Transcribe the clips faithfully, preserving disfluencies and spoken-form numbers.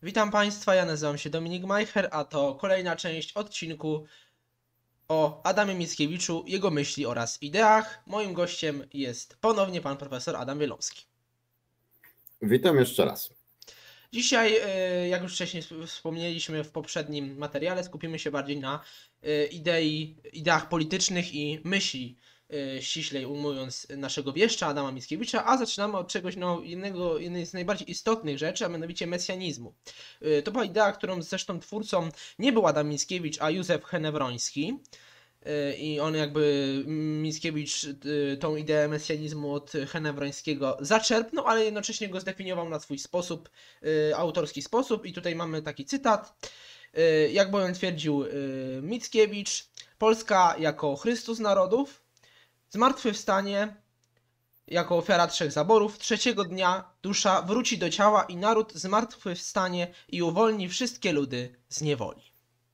Witam Państwa, ja nazywam się Dominik Majcher, a to kolejna część odcinku o Adamie Mickiewiczu, jego myśli oraz ideach. Moim gościem jest ponownie pan profesor Adam Wielomski. Witam jeszcze raz. Dzisiaj, e, jak już wcześniej wspomnieliśmy w poprzednim materiale, skupimy się bardziej na e, idei, ideach politycznych i myśli, e, ściślej ujmując, naszego wieszcza Adama Mickiewicza, a zaczynamy od czegoś no, jednego, jednej z najbardziej istotnych rzeczy, a mianowicie mesjanizmu. E, To była idea, którą zresztą twórcą nie był Adam Mickiewicz, a Józef Henewroński. I on jakby, Mickiewicz, tą ideę mesjanizmu od Henewrońskiego zaczerpnął, ale jednocześnie go zdefiniował na swój sposób, autorski sposób. I tutaj mamy taki cytat. Jak bowiem twierdził Mickiewicz, Polska jako Chrystus narodów, zmartwychwstanie jako ofiara trzech zaborów, trzeciego dnia dusza wróci do ciała i naród zmartwychwstanie i uwolni wszystkie ludy z niewoli.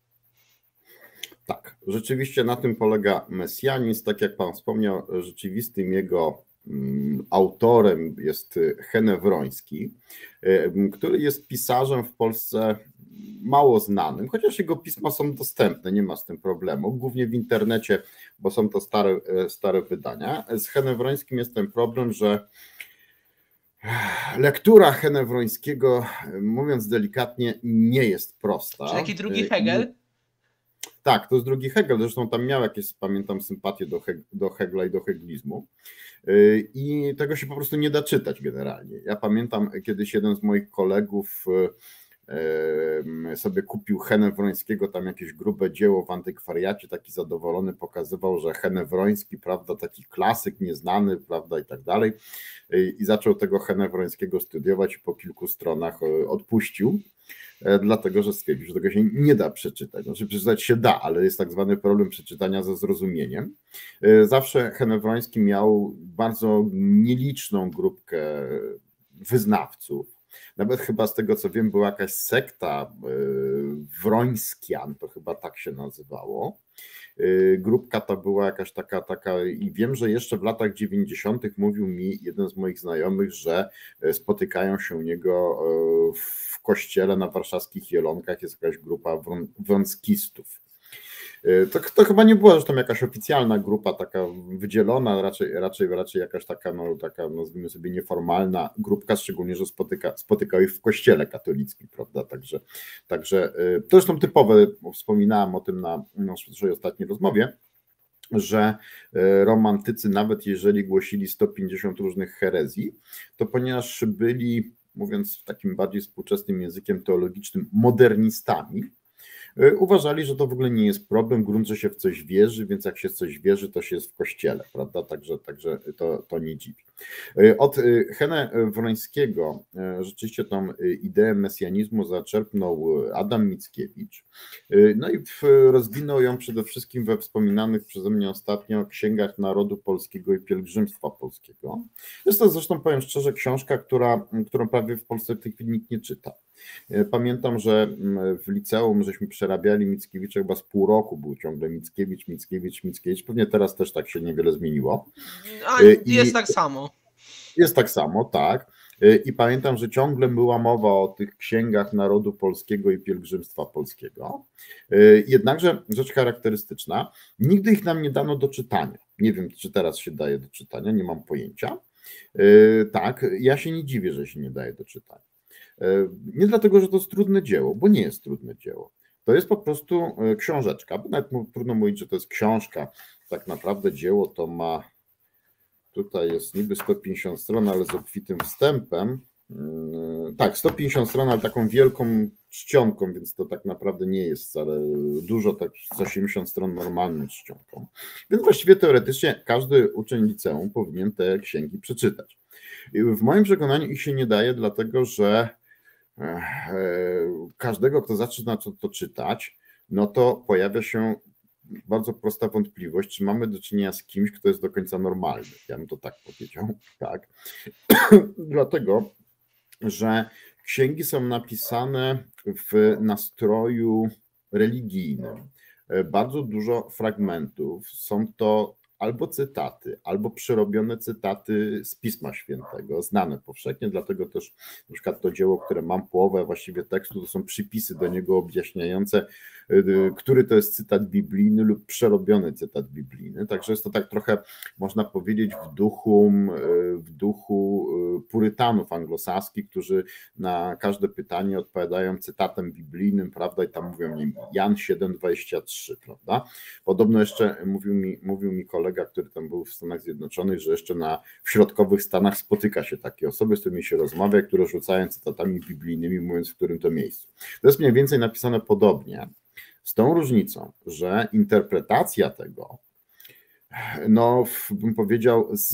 Tak, rzeczywiście na tym polega mesjanizm. Tak jak Pan wspomniał, rzeczywistym jego mm, autorem jest Henewroński, y, który jest pisarzem w Polsce mało znanym, chociaż jego pisma są dostępne, nie ma z tym problemu, głównie w internecie, bo są to stare, stare wydania. Z Henewrońskim jest ten problem, że lektura Henewrońskiego, mówiąc delikatnie, nie jest prosta. Czy taki drugi Hegel? Tak, to jest drugi Hegel, zresztą tam miał jakieś, pamiętam, sympatię do, Heg do Hegla i do heglizmu i tego się po prostu nie da czytać generalnie. Ja pamiętam, kiedyś jeden z moich kolegów sobie kupił Henewrońskiego, tam jakieś grube dzieło w antykwariacie, taki zadowolony pokazywał, że Henewroński, prawda, taki klasyk nieznany, prawda, i tak dalej, i zaczął tego Henewrońskiego studiować i po kilku stronach odpuścił, dlatego że stwierdził, że tego się nie da przeczytać. Znaczy przeczytać się da, ale jest tak zwany problem przeczytania ze zrozumieniem. Zawsze Henewroński miał bardzo nieliczną grupkę wyznawców. Nawet chyba z tego co wiem była jakaś sekta Wrońskian, to chyba tak się nazywało. Grupka to była jakaś taka, taka i wiem, że jeszcze w latach dziewięćdziesiątych mówił mi jeden z moich znajomych, że spotykają się u niego w kościele na warszawskich Jelonkach, jest jakaś grupa wronskistów. To, to chyba nie była zresztą jakaś oficjalna grupa, taka wydzielona, raczej, raczej, raczej jakaś taka, no, taka, nazwijmy sobie, nieformalna grupka, szczególnie, że spotyka, spotykał ich w kościele katolickim, prawda, także, także to zresztą typowe, wspominałem o tym na naszej ostatniej rozmowie, że romantycy, nawet jeżeli głosili sto pięćdziesiąt różnych herezji, to ponieważ byli, mówiąc takim bardziej współczesnym językiem teologicznym, modernistami, uważali, że to w ogóle nie jest problem, grunt, że się w coś wierzy, więc jak się w coś wierzy, to się jest w kościele, prawda, także, także to, to nie dziwi. Od Henewrońskiego rzeczywiście tą ideę mesjanizmu zaczerpnął Adam Mickiewicz, no i rozwinął ją przede wszystkim we wspominanych przeze mnie ostatnio księgach Narodu Polskiego i Pielgrzymstwa Polskiego. Jest to zresztą, powiem szczerze, książka, która, którą prawie w Polsce w tej chwili nikt nie czyta. Pamiętam, że w liceum żeśmy przerabiali Mickiewicza, chyba z pół roku był ciągle Mickiewicz, Mickiewicz, Mickiewicz. Pewnie teraz też tak się niewiele zmieniło. A jest I tak samo. Jest tak samo, tak. I pamiętam, że ciągle była mowa o tych księgach Narodu Polskiego i Pielgrzymstwa Polskiego. Jednakże rzecz charakterystyczna, nigdy ich nam nie dano do czytania. Nie wiem, czy teraz się daje do czytania, nie mam pojęcia. Tak, ja się nie dziwię, że się nie daje do czytania. Nie dlatego, że to jest trudne dzieło, bo nie jest trudne dzieło. To jest po prostu książeczka, bo nawet trudno mówić, że to jest książka. Tak naprawdę dzieło to ma, tutaj jest niby sto pięćdziesiąt stron, ale z obfitym wstępem. Tak, sto pięćdziesiąt stron, ale taką wielką czcionką, więc to tak naprawdę nie jest wcale dużo, tak sto osiemdziesiąt stron normalną czcionką. Więc właściwie teoretycznie każdy uczeń liceum powinien te księgi przeczytać. I w moim przekonaniu ich się nie daje, dlatego że każdego, kto zaczyna to, to czytać, no to pojawia się bardzo prosta wątpliwość, czy mamy do czynienia z kimś, kto jest do końca normalny. Ja bym to tak powiedział, tak. Dlatego, że księgi są napisane w nastroju religijnym. Bardzo dużo fragmentów, są to albo cytaty, albo przerobione cytaty z Pisma Świętego, znane powszechnie, dlatego też na przykład to dzieło, które mam połowę właściwie tekstu, to są przypisy do niego objaśniające, który to jest cytat biblijny lub przerobiony cytat biblijny, także jest to tak trochę, można powiedzieć, w duchu, w duchu purytanów anglosaskich, którzy na każde pytanie odpowiadają cytatem biblijnym, prawda, i tam mówią, nie wiem, Jan siedem dwadzieścia trzy, prawda. Podobno jeszcze mówił mi, mówił mi kolega, który tam był w Stanach Zjednoczonych, że jeszcze na, w środkowych Stanach spotyka się takie osoby, z którymi się rozmawia, które rzucają cytatami biblijnymi, mówiąc, w którym to miejscu. To jest mniej więcej napisane podobnie, z tą różnicą, że interpretacja tego, no bym powiedział, z,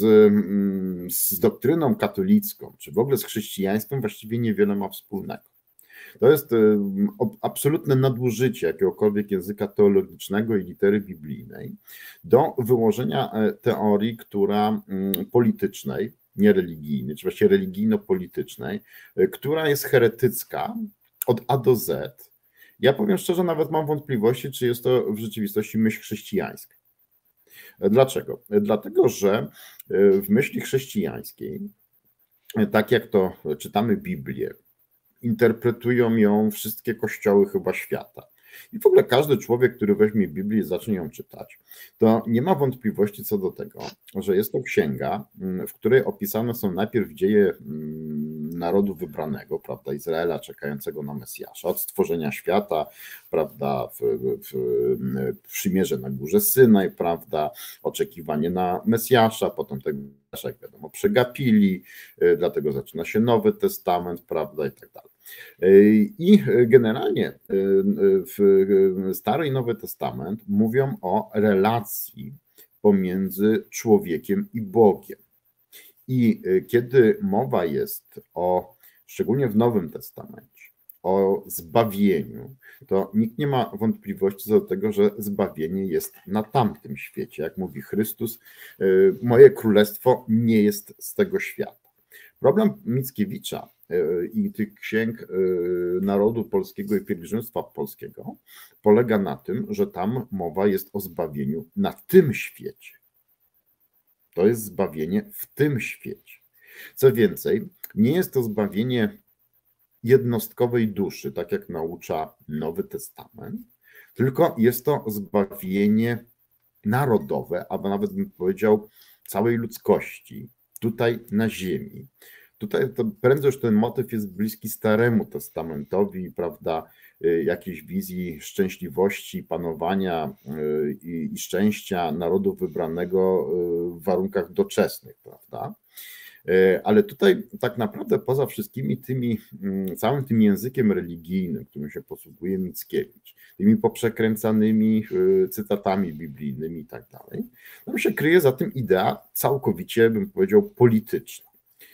z doktryną katolicką, czy w ogóle z chrześcijaństwem właściwie niewiele ma wspólnego. To jest absolutne nadużycie jakiegokolwiek języka teologicznego i litery biblijnej do wyłożenia teorii, która politycznej, nie religijnej, czy właściwie religijno-politycznej, która jest heretycka od A do Z. Ja powiem szczerze, nawet mam wątpliwości, czy jest to w rzeczywistości myśl chrześcijańska. Dlaczego? Dlatego, że w myśli chrześcijańskiej, tak jak to czytamy Biblię, interpretują ją wszystkie kościoły chyba świata. I w ogóle każdy człowiek, który weźmie Biblię i zacznie ją czytać, to nie ma wątpliwości co do tego, że jest to księga, w której opisane są najpierw dzieje narodu wybranego, prawda, Izraela czekającego na Mesjasza, od stworzenia świata, prawda, w, w, w przymierze na górze Synaj, prawda, oczekiwanie na Mesjasza, potem tego, jak wiadomo, przegapili, dlatego zaczyna się Nowy Testament, prawda, i tak dalej. I generalnie Stary i Nowy Testament mówią o relacji pomiędzy człowiekiem i Bogiem. I kiedy mowa jest o, szczególnie w Nowym Testamencie, o zbawieniu, to nikt nie ma wątpliwości co do tego, że zbawienie jest na tamtym świecie. Jak mówi Chrystus, moje królestwo nie jest z tego świata. Problem Mickiewicza i tych księg narodu polskiego i pielgrzymstwa polskiego polega na tym, że tam mowa jest o zbawieniu na tym świecie. To jest zbawienie w tym świecie. Co więcej, nie jest to zbawienie jednostkowej duszy, tak jak naucza Nowy Testament, tylko jest to zbawienie narodowe, albo nawet bym powiedział całej ludzkości, tutaj na ziemi. Tutaj to prędzej już ten motyw jest bliski Staremu Testamentowi, prawda, jakiejś wizji szczęśliwości, panowania i, i szczęścia narodu wybranego w warunkach doczesnych, prawda. Ale tutaj tak naprawdę poza wszystkimi tymi, całym tym językiem religijnym, którym się posługuje Mickiewicz, tymi poprzekręcanymi cytatami biblijnymi i tak dalej, tam się kryje za tym idea całkowicie, bym powiedział, polityczna.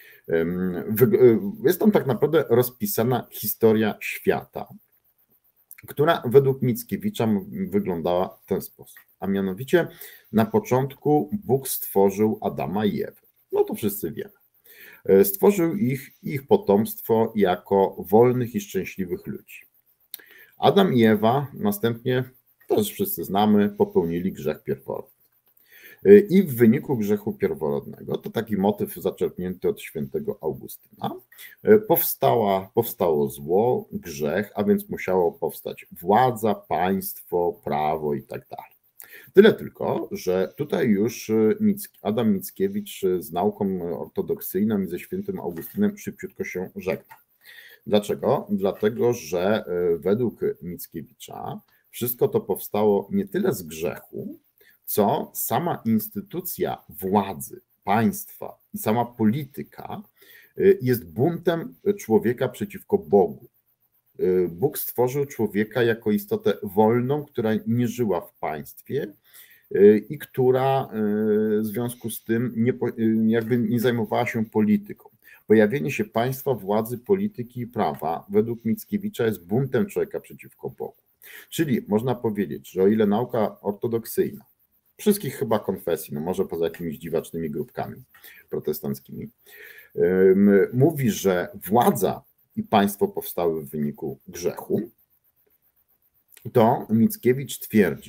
Jest tam tak naprawdę rozpisana historia świata, która według Mickiewicza wyglądała w ten sposób. A mianowicie na początku Bóg stworzył Adama i Ewę. No to wszyscy wiemy. Stworzył ich i ich potomstwo jako wolnych i szczęśliwych ludzi. Adam i Ewa następnie, też wszyscy znamy, popełnili grzech pierworodny. I w wyniku grzechu pierworodnego, to taki motyw zaczerpnięty od świętego Augustyna, powstała, powstało zło, grzech, a więc musiało powstać władza, państwo, prawo i tak dalej. Tyle tylko, że tutaj już Adam Mickiewicz z nauką ortodoksyjną i ze świętym Augustynem szybciutko się żegna. Dlaczego? Dlatego, że według Mickiewicza wszystko to powstało nie tyle z grzechu, co sama instytucja władzy, państwa i sama polityka jest buntem człowieka przeciwko Bogu. Bóg stworzył człowieka jako istotę wolną, która nie żyła w państwie i która w związku z tym nie, jakby nie zajmowała się polityką. Pojawienie się państwa, władzy, polityki i prawa według Mickiewicza jest buntem człowieka przeciwko Bogu. Czyli można powiedzieć, że o ile nauka ortodoksyjna, wszystkich chyba konfesji, no może poza jakimiś dziwacznymi grupkami protestanckimi, mówi, że władza i państwo powstały w wyniku grzechu, to Mickiewicz twierdzi,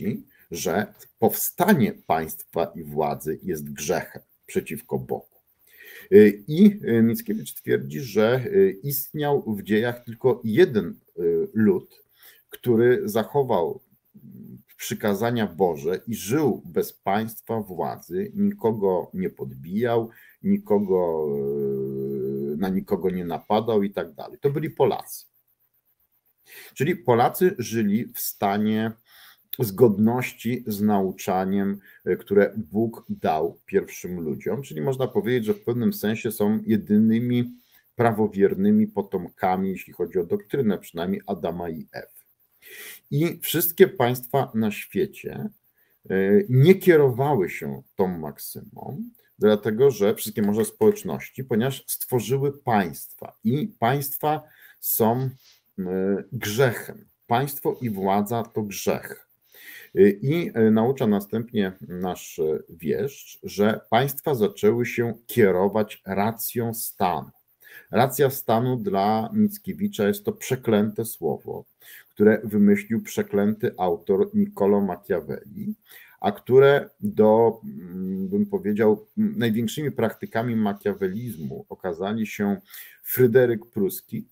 że powstanie państwa i władzy jest grzechem przeciwko Bogu. I Mickiewicz twierdzi, że istniał w dziejach tylko jeden lud, który zachował przykazania Boże i żył bez państwa władzy, nikogo nie podbijał, nikogo, na nikogo nie napadał i tak dalej. To byli Polacy. Czyli Polacy żyli w stanie zgodności z nauczaniem, które Bóg dał pierwszym ludziom, czyli można powiedzieć, że w pewnym sensie są jedynymi prawowiernymi potomkami, jeśli chodzi o doktrynę, przynajmniej Adama i Ewy. I wszystkie państwa na świecie nie kierowały się tą maksymą, dlatego że wszystkie może społeczności, ponieważ stworzyły państwa i państwa są grzechem. Państwo i władza to grzech. I naucza następnie nasz wieszcz, że państwa zaczęły się kierować racją stanu. Racja stanu dla Mickiewicza jest to przeklęte słowo, które wymyślił przeklęty autor Niccolò Machiavelli, a które do, bym powiedział, największymi praktykami machiawelizmu okazali się Fryderyk Pruski,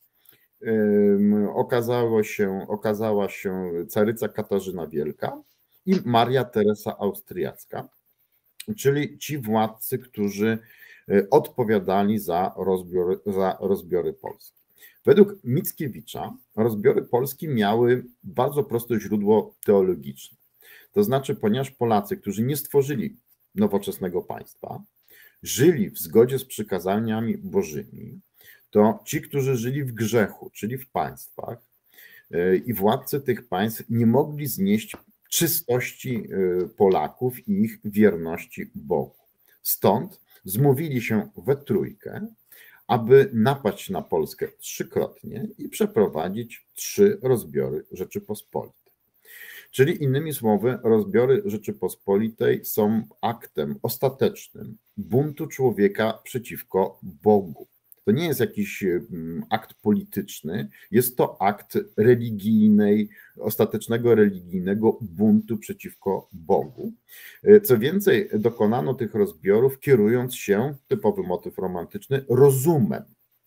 Okazało się, okazała się caryca Katarzyna Wielka i Maria Teresa Austriacka, czyli ci władcy, którzy odpowiadali za, rozbior, za rozbiory Polski. Według Mickiewicza rozbiory Polski miały bardzo proste źródło teologiczne. To znaczy, ponieważ Polacy, którzy nie stworzyli nowoczesnego państwa, żyli w zgodzie z przykazaniami bożymi, to ci, którzy żyli w grzechu, czyli w państwach i władcy tych państw nie mogli znieść czystości Polaków i ich wierności Bogu. Stąd zmówili się we trójkę, aby napaść na Polskę trzykrotnie i przeprowadzić trzy rozbiory Rzeczypospolitej. Czyli innymi słowy, rozbiory Rzeczypospolitej są aktem ostatecznym buntu człowieka przeciwko Bogu. To nie jest jakiś akt polityczny, jest to akt religijnej, ostatecznego religijnego buntu przeciwko Bogu. Co więcej, dokonano tych rozbiorów kierując się, typowy motyw romantyczny, rozumem.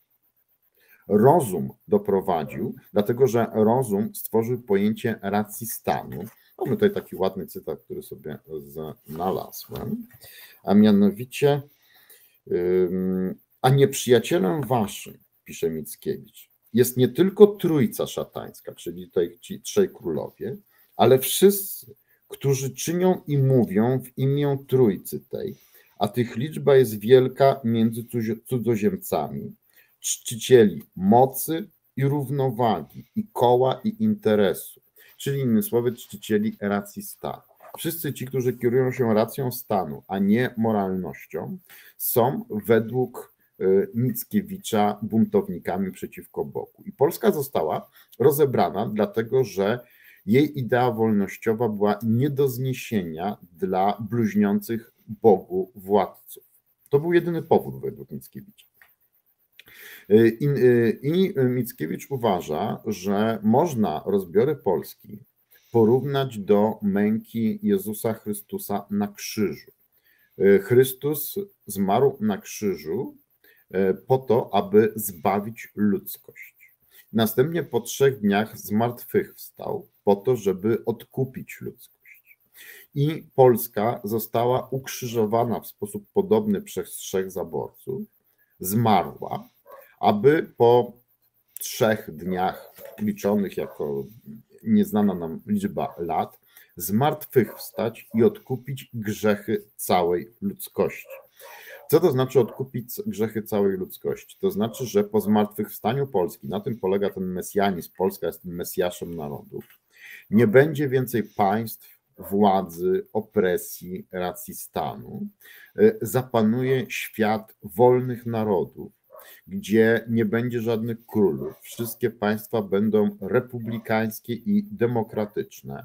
Rozum doprowadził, dlatego że rozum stworzył pojęcie racji stanu. Mamy tutaj taki ładny cytat, który sobie znalazłem, a mianowicie a nieprzyjacielem waszym, pisze Mickiewicz, jest nie tylko trójca szatańska, czyli tutaj ci trzej królowie, ale wszyscy, którzy czynią i mówią w imię trójcy tej, a tych liczba jest wielka między cudzoziemcami, czcicieli mocy i równowagi, i koła, i interesu, czyli innymi słowy czcicieli racji stanu. Wszyscy ci, którzy kierują się racją stanu, a nie moralnością, są według Mickiewicza buntownikami przeciwko Bogu. I Polska została rozebrana, dlatego że jej idea wolnościowa była nie do zniesienia dla bluźniących Bogu władców. To był jedyny powód według Mickiewicza. I, I Mickiewicz uważa, że można rozbiory Polski porównać do męki Jezusa Chrystusa na krzyżu. Chrystus zmarł na krzyżu po to, aby zbawić ludzkość. Następnie po trzech dniach zmartwychwstał po to, żeby odkupić ludzkość. I Polska została ukrzyżowana w sposób podobny przez trzech zaborców, zmarła, aby po trzech dniach liczonych jako nieznana nam liczba lat, zmartwychwstać i odkupić grzechy całej ludzkości. Co to znaczy odkupić grzechy całej ludzkości? To znaczy, że po zmartwychwstaniu Polski, na tym polega ten mesjanizm, Polska jest tym mesjaszem narodów, nie będzie więcej państw, władzy, opresji, racji stanu. Zapanuje świat wolnych narodów, gdzie nie będzie żadnych królów. Wszystkie państwa będą republikańskie i demokratyczne.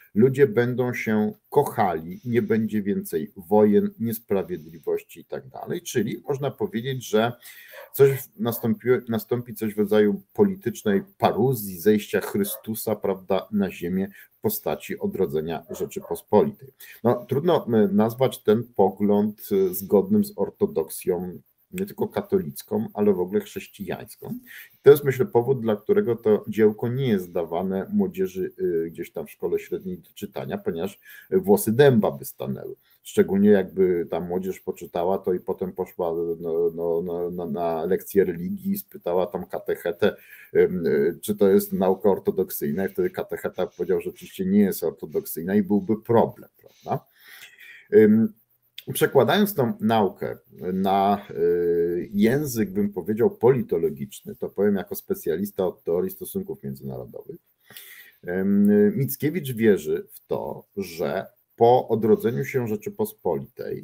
ludzie będą się kochali, nie będzie więcej wojen, niesprawiedliwości i tak dalej. Czyli można powiedzieć, że coś nastąpi, nastąpi coś w rodzaju politycznej paruzji, zejścia Chrystusa, prawda, na ziemię w postaci odrodzenia Rzeczypospolitej. No, trudno nazwać ten pogląd zgodnym z ortodoksją nie tylko katolicką, ale w ogóle chrześcijańską. To jest, myślę, powód, dla którego to dziełko nie jest dawane młodzieży gdzieś tam w szkole średniej do czytania, ponieważ włosy dęba by stanęły. Szczególnie jakby ta młodzież poczytała to i potem poszła no, no, no, no, na lekcję religii i spytała tam katechetę, czy to jest nauka ortodoksyjna, i wtedy katecheta powiedział, że oczywiście nie jest ortodoksyjna i byłby problem, prawda? Przekładając tą naukę na język, bym powiedział, politologiczny, to powiem jako specjalista od teorii stosunków międzynarodowych, Mickiewicz wierzy w to, że po odrodzeniu się Rzeczypospolitej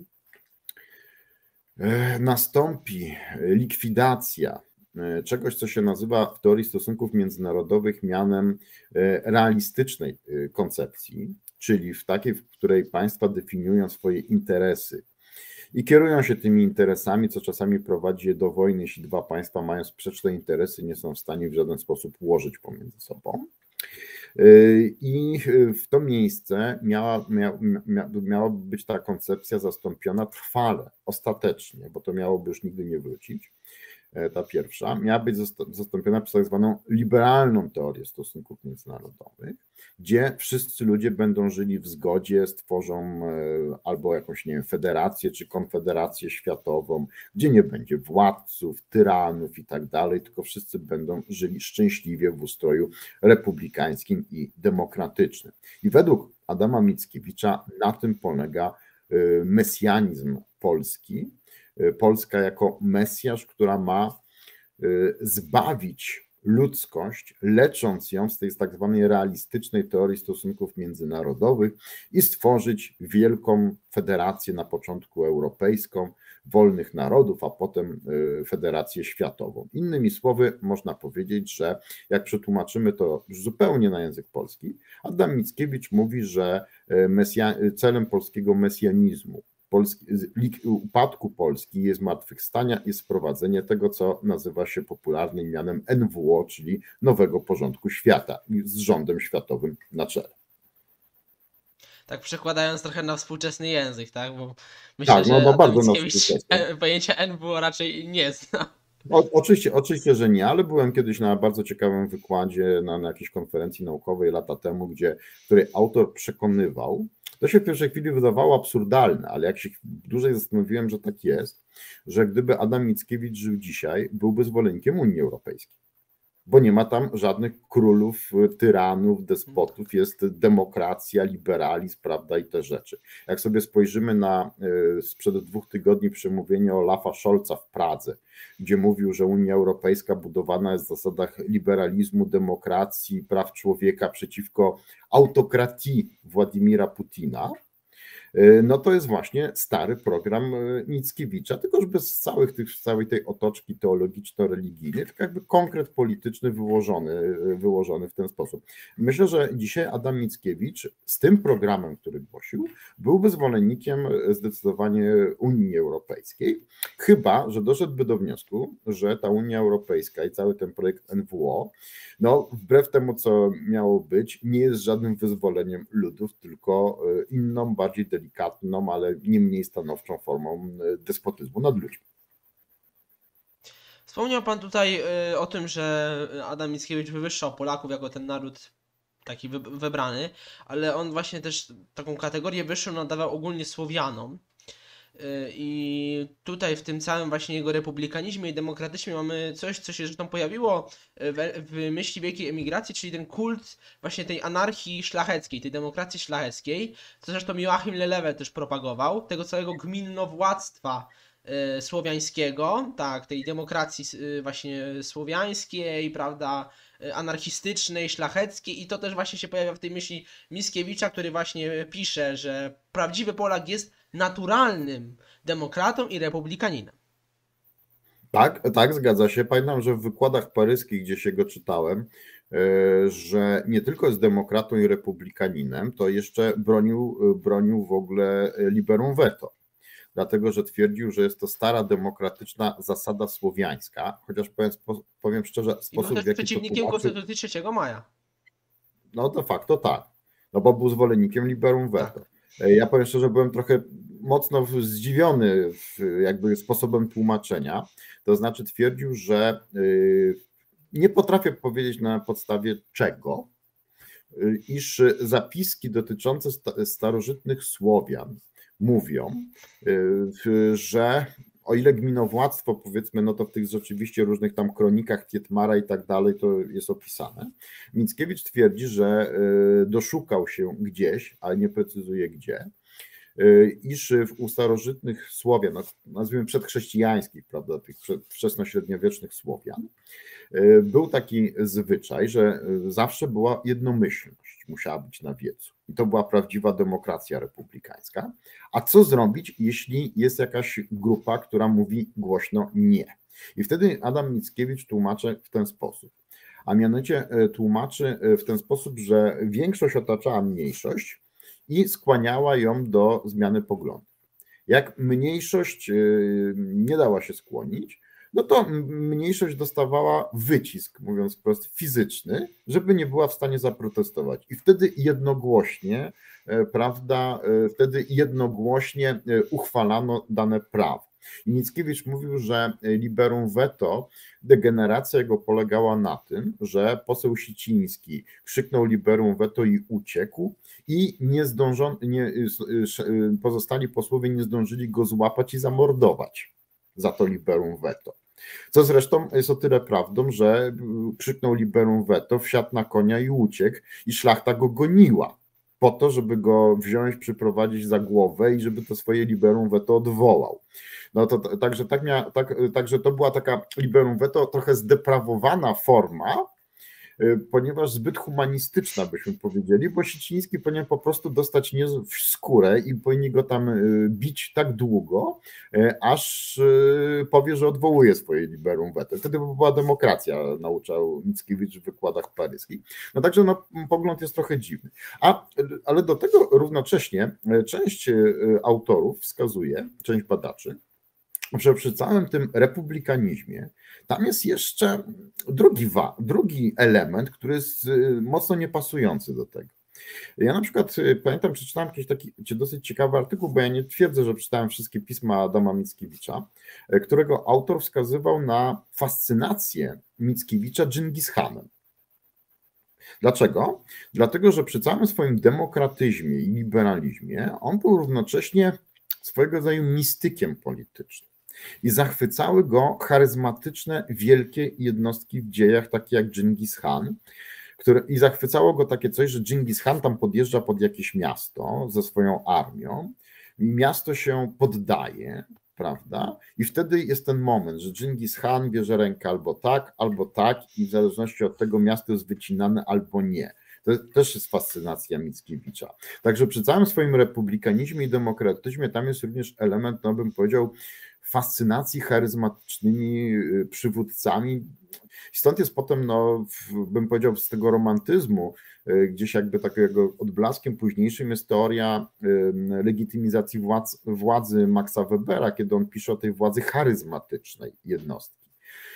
nastąpi likwidacja czegoś, co się nazywa w teorii stosunków międzynarodowych mianem realistycznej koncepcji, czyli w takiej, w której państwa definiują swoje interesy i kierują się tymi interesami, co czasami prowadzi je do wojny, jeśli dwa państwa mają sprzeczne interesy, nie są w stanie w żaden sposób ułożyć pomiędzy sobą. I w to miejsce miała, mia, mia, miałaby być ta koncepcja zastąpiona trwale, ostatecznie, bo to miałoby już nigdy nie wrócić. Ta pierwsza miała być zastąpiona przez tak zwaną liberalną teorię stosunków międzynarodowych, gdzie wszyscy ludzie będą żyli w zgodzie, stworzą albo jakąś, nie wiem, federację czy konfederację światową, gdzie nie będzie władców, tyranów i tak dalej, tylko wszyscy będą żyli szczęśliwie w ustroju republikańskim i demokratycznym. I według Adama Mickiewicza na tym polega mesjanizm polski, Polska jako Mesjasz, która ma zbawić ludzkość, lecząc ją z tej tak zwanej realistycznej teorii stosunków międzynarodowych i stworzyć wielką federację, na początku europejską, wolnych narodów, a potem federację światową. Innymi słowy, można powiedzieć, że jak przetłumaczymy to już zupełnie na język polski, Adam Mickiewicz mówi, że mesja- celem polskiego mesjanizmu, Polski, upadku Polski, jest zmartwychwstania i sprowadzenie tego, co nazywa się popularnym mianem N W O, czyli nowego porządku świata z rządem światowym na czele. Tak przekładając trochę na współczesny język, tak? Bo myślę, tak, no, że no Adam bardzo Mickiewicz pojęcia N W O raczej nie zna. O, oczywiście, oczywiście, że nie, ale byłem kiedyś na bardzo ciekawym wykładzie na, na jakiejś konferencji naukowej lata temu, gdzie, której autor przekonywał, to się w pierwszej chwili wydawało absurdalne, ale jak się dłużej zastanowiłem, że tak jest, że gdyby Adam Mickiewicz żył dzisiaj, byłby zwolennikiem Unii Europejskiej, bo nie ma tam żadnych królów, tyranów, despotów, jest demokracja, liberalizm, prawda, i te rzeczy. Jak sobie spojrzymy na sprzed dwóch tygodni przemówienie Olafa Scholza w Pradze, gdzie mówił, że Unia Europejska budowana jest w zasadach liberalizmu, demokracji, praw człowieka przeciwko autokratii Władimira Putina, no to jest właśnie stary program Mickiewicza, tylko już bez całych tych, całej tej otoczki teologiczno-religijnej, tylko jakby konkret polityczny wyłożony, wyłożony w ten sposób. Myślę, że dzisiaj Adam Mickiewicz z tym programem, który głosił, byłby zwolennikiem zdecydowanie Unii Europejskiej, chyba że doszedłby do wniosku, że ta Unia Europejska i cały ten projekt N W O, no wbrew temu, co miało być, nie jest żadnym wyzwoleniem ludów, tylko inną, bardziej delikatną, ale nie mniej stanowczą formą despotyzmu nad ludźmi. Wspomniał Pan tutaj o tym, że Adam Mickiewicz wywyższał Polaków jako ten naród taki wybrany, ale on właśnie też taką kategorię wyższą nadawał ogólnie Słowianom. I tutaj w tym całym właśnie jego republikanizmie i demokratyzmie mamy coś, co się zresztą pojawiło w, w myśli wielkiej emigracji, czyli ten kult właśnie tej anarchii szlacheckiej, tej demokracji szlacheckiej, co zresztą Joachim Lelewel też propagował, tego całego gminnowładztwa y, słowiańskiego, tak, tej demokracji y, właśnie słowiańskiej, prawda, y, anarchistycznej, szlacheckiej, i to też właśnie się pojawia w tej myśli Mickiewicza, który właśnie pisze, że prawdziwy Polak jest naturalnym demokratą i republikaninem. Tak, tak, zgadza się. Pamiętam, że w wykładach paryskich, gdzie się go czytałem, że nie tylko jest demokratą i republikaninem, to jeszcze bronił, bronił w ogóle liberum veto. Dlatego, że twierdził, że jest to stara demokratyczna zasada słowiańska, chociaż powiem, powiem szczerze, sposób, I był też w jaki to przeciwnikiem tłumaczył, Konstytucji trzeciego maja. no de facto tak, no bo był zwolennikiem liberum veto. Tak. Ja powiem szczerze, byłem trochę mocno zdziwiony jakby sposobem tłumaczenia, to znaczy twierdził, że nie potrafię powiedzieć na podstawie czego, iż zapiski dotyczące starożytnych Słowian mówią, że o ile gminowładztwo, powiedzmy, no to w tych rzeczywiście różnych tam kronikach Tietmara i tak dalej to jest opisane. Mickiewicz twierdzi, że doszukał się gdzieś, ale nie precyzuje gdzie, iż u starożytnych Słowian, no, nazwijmy przedchrześcijańskich, prawda, tych wczesnośredniowiecznych Słowian, był taki zwyczaj, że zawsze była jednomyślność, musiała być na wiecu. I to była prawdziwa demokracja republikańska. A co zrobić, jeśli jest jakaś grupa, która mówi głośno nie? I wtedy Adam Mickiewicz tłumaczy w ten sposób. A mianowicie tłumaczy w ten sposób, że większość otaczała mniejszość i skłaniała ją do zmiany poglądów. Jak mniejszość nie dała się skłonić, no to mniejszość dostawała wycisk, mówiąc wprost, fizyczny, żeby nie była w stanie zaprotestować. I wtedy jednogłośnie, prawda, wtedy jednogłośnie uchwalano dane prawo. I Mickiewicz mówił, że liberum veto, degeneracja jego polegała na tym, że poseł Siciński krzyknął liberum veto i uciekł i nie zdążono, nie, pozostali posłowie nie zdążyli go złapać i zamordować za to liberum veto. Co zresztą jest o tyle prawdą, że krzyknął liberum veto, wsiadł na konia i uciekł i szlachta go goniła po to, żeby go wziąć, przyprowadzić za głowę i żeby to swoje liberum veto odwołał. No to także, tak mia, tak, także to była taka liberum veto trochę zdeprawowana forma, ponieważ zbyt humanistyczna, byśmy powiedzieli, bo Siciński powinien po prostu dostać nie w skórę i powinni go tam bić tak długo, aż powie, że odwołuje swoje liberum veto. Wtedy by była demokracja, nauczał Mickiewicz w wykładach paryskich. No także no, pogląd jest trochę dziwny. A, ale do tego równocześnie część autorów wskazuje, część badaczy, że przy całym tym republikanizmie tam jest jeszcze drugi, wa, drugi element, który jest mocno niepasujący do tego. Ja na przykład pamiętam, przeczytałem jakiś taki dosyć ciekawy artykuł, bo ja nie twierdzę, że przeczytałem wszystkie pisma Adama Mickiewicza, którego autor wskazywał na fascynację Mickiewicza Dżingis Hanem. Dlaczego? Dlatego, że przy całym swoim demokratyzmie i liberalizmie on był równocześnie swojego rodzaju mistykiem politycznym. I zachwycały go charyzmatyczne, wielkie jednostki w dziejach, takie jak Dżingis Khan, które, i zachwycało go takie coś, że Dżingis Khan tam podjeżdża pod jakieś miasto ze swoją armią i miasto się poddaje, prawda? I wtedy jest ten moment, że Dżingis Khan bierze rękę albo tak, albo tak i w zależności od tego miasto jest wycinane albo nie. To też jest fascynacja Mickiewicza. Także przy całym swoim republikanizmie i demokratyzmie tam jest również element, no bym powiedział, fascynacji charyzmatycznymi przywódcami. Stąd jest potem, no, bym powiedział, z tego romantyzmu, gdzieś jakby takiego odblaskiem późniejszym jest teoria legitymizacji władz, władzy Maxa Webera, kiedy on pisze o tej władzy charyzmatycznej jednostki.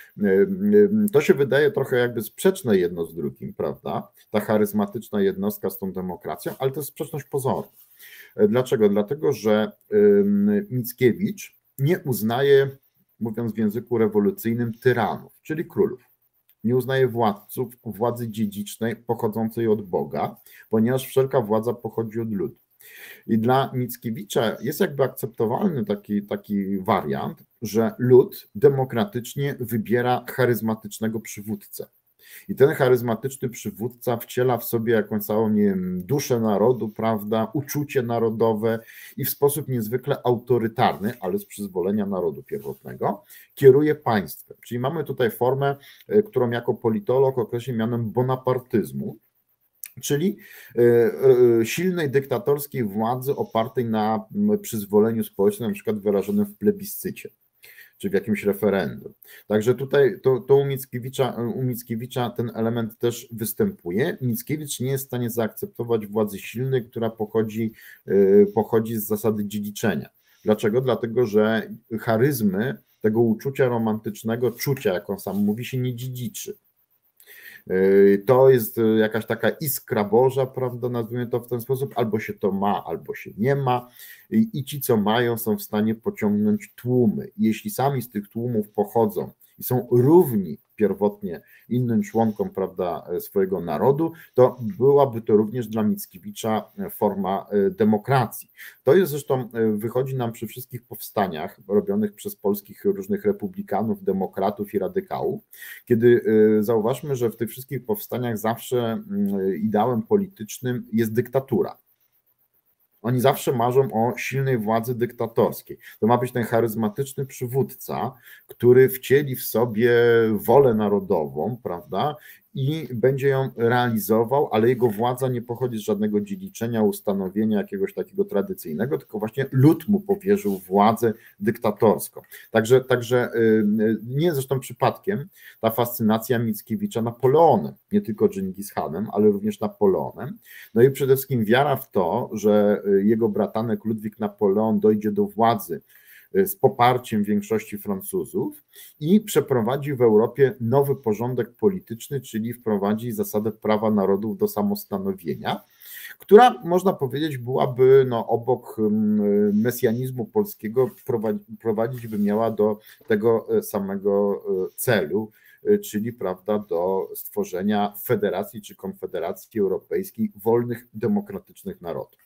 To się wydaje trochę jakby sprzeczne jedno z drugim, prawda? Ta charyzmatyczna jednostka z tą demokracją, ale to jest sprzeczność pozorna. Dlaczego? Dlatego, że Mickiewicz nie uznaje, mówiąc w języku rewolucyjnym, tyranów, czyli królów. Nie uznaje władców, władzy dziedzicznej pochodzącej od Boga, ponieważ wszelka władza pochodzi od ludu. I dla Mickiewicza jest jakby akceptowalny taki, taki wariant, że lud demokratycznie wybiera charyzmatycznego przywódcę. I ten charyzmatyczny przywódca wciela w sobie jakąś całą, nie wiem, duszę narodu, prawda, uczucie narodowe i w sposób niezwykle autorytarny, ale z przyzwolenia narodu pierwotnego, kieruje państwem. Czyli mamy tutaj formę, którą jako politolog określi mianem bonapartyzmu, czyli silnej dyktatorskiej władzy opartej na przyzwoleniu społecznym, na przykład wyrażonym w plebiscycie. czy w jakimś referendum. Także tutaj to, to u Mickiewicza, u Mickiewicza ten element też występuje. Mickiewicz nie jest w stanie zaakceptować władzy silnej, która pochodzi, pochodzi z zasady dziedziczenia. Dlaczego? Dlatego, że charyzmy tego uczucia romantycznego, czucia, jak on sam mówi, się nie dziedziczy. To jest jakaś taka iskra Boża, prawda, nazwijmy to w ten sposób, albo się to ma, albo się nie ma i ci, co mają, są w stanie pociągnąć tłumy. Jeśli sami z tych tłumów pochodzą i są równi pierwotnie innym członkom, prawda, swojego narodu, to byłaby to również dla Mickiewicza forma demokracji. To jest zresztą, wychodzi nam przy wszystkich powstaniach robionych przez polskich różnych republikanów, demokratów i radykałów, kiedy zauważmy, że w tych wszystkich powstaniach zawsze ideałem politycznym jest dyktatura. Oni zawsze marzą o silnej władzy dyktatorskiej. To ma być ten charyzmatyczny przywódca, który wcieli w sobie wolę narodową, prawda, i będzie ją realizował, ale jego władza nie pochodzi z żadnego dziedziczenia, ustanowienia jakiegoś takiego tradycyjnego, tylko właśnie lud mu powierzył władzę dyktatorską. Także, także nie zresztą przypadkiem ta fascynacja Mickiewicza Napoleonem, nie tylko Dżingis Hanem, ale również Napoleonem. No i przede wszystkim wiara w to, że jego bratanek Ludwik Napoleon dojdzie do władzy z poparciem większości Francuzów i przeprowadzi w Europie nowy porządek polityczny, czyli wprowadzi zasadę prawa narodów do samostanowienia, która, można powiedzieć, byłaby no, obok mesjanizmu polskiego prowadzić by miała do tego samego celu, czyli, prawda, do stworzenia federacji czy konfederacji europejskiej wolnych, demokratycznych narodów.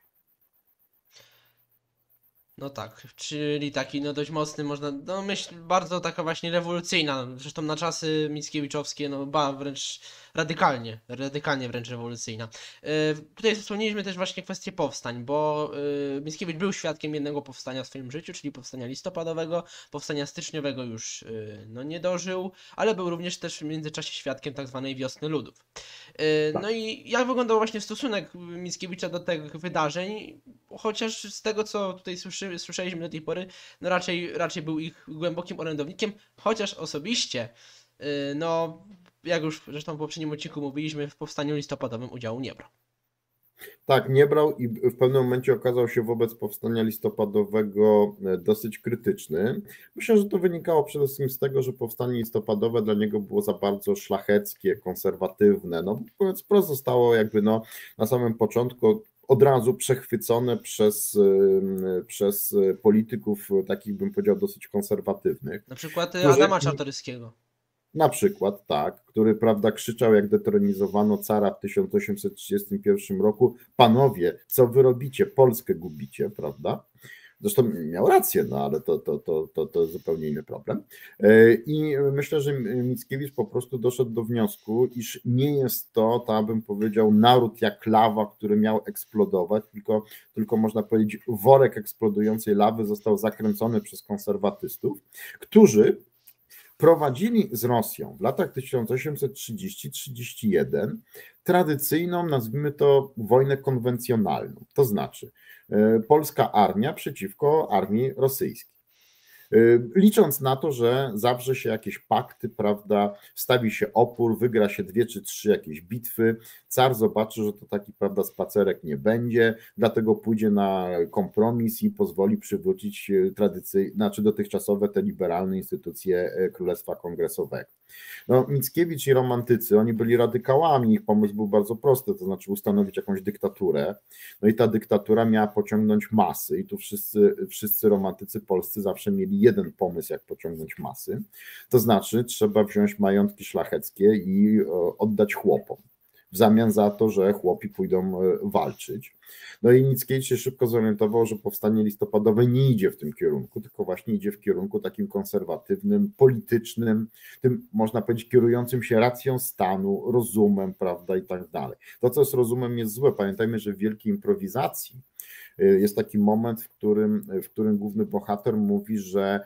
No tak, czyli taki no dość mocny, można, no myśl bardzo taka właśnie rewolucyjna, zresztą na czasy mickiewiczowskie, no ba, wręcz radykalnie, radykalnie wręcz rewolucyjna. E, tutaj wspomnieliśmy też właśnie kwestię powstań, bo e, Mickiewicz był świadkiem jednego powstania w swoim życiu, czyli powstania listopadowego, powstania styczniowego już e, no nie dożył, ale był również też w międzyczasie świadkiem tak zwanej wiosny ludów. E, no i jak wyglądał właśnie stosunek Mickiewicza do tych wydarzeń, chociaż z tego co tutaj słyszy, słyszeliśmy do tej pory, no raczej, raczej był ich głębokim orędownikiem, chociaż osobiście, yy, no jak już zresztą w poprzednim odcinku mówiliśmy, w powstaniu listopadowym udziału nie brał. Tak, nie brał i w pewnym momencie okazał się wobec powstania listopadowego dosyć krytyczny. Myślę, że to wynikało przede wszystkim z tego, że powstanie listopadowe dla niego było za bardzo szlacheckie, konserwatywne. No, mówiąc wprost, zostało jakby no, na samym początku od razu przechwycone przez, przez polityków takich, bym powiedział, dosyć konserwatywnych. Na przykład którzy, Adama Czartoryskiego. Na przykład, tak, który, prawda, krzyczał, jak detronizowano cara w tysiąc osiemset trzydziestym pierwszym roku: panowie, co wy robicie, Polskę gubicie, prawda? Zresztą miał rację, no ale to, to, to, to, to zupełnie inny problem. I myślę, że Mickiewicz po prostu doszedł do wniosku, iż nie jest to, tak bym powiedział, naród jak lawa, który miał eksplodować, tylko, tylko można powiedzieć, worek eksplodującej lawy został zakręcony przez konserwatystów, którzy prowadzili z Rosją w latach tysiąc osiemset trzydziestym do trzydziestego pierwszego tradycyjną, nazwijmy to, wojnę konwencjonalną, to znaczy polska armia przeciwko armii rosyjskiej. Licząc na to, że zawrze się jakieś pakty, prawda, stawi się opór, wygra się dwie czy trzy jakieś bitwy, car zobaczy, że to taki, prawda, spacerek nie będzie, dlatego pójdzie na kompromis i pozwoli przywrócić tradycyjne, znaczy dotychczasowe te liberalne instytucje Królestwa Kongresowego. No, Mickiewicz i romantycy, oni byli radykałami, ich pomysł był bardzo prosty, to znaczy ustanowić jakąś dyktaturę, no i ta dyktatura miała pociągnąć masy i tu wszyscy, wszyscy romantycy polscy zawsze mieli jeden pomysł, jak pociągnąć masy, to znaczy trzeba wziąć majątki szlacheckie i oddać chłopom, w zamian za to, że chłopi pójdą walczyć. No i Mickiewicz się szybko zorientował, że powstanie listopadowe nie idzie w tym kierunku, tylko właśnie idzie w kierunku takim konserwatywnym, politycznym, tym można powiedzieć kierującym się racją stanu, rozumem, prawda, i tak dalej. To, co z rozumem jest złe, pamiętajmy, że w wielkiej improwizacji jest taki moment, w którym, w którym główny bohater mówi, że,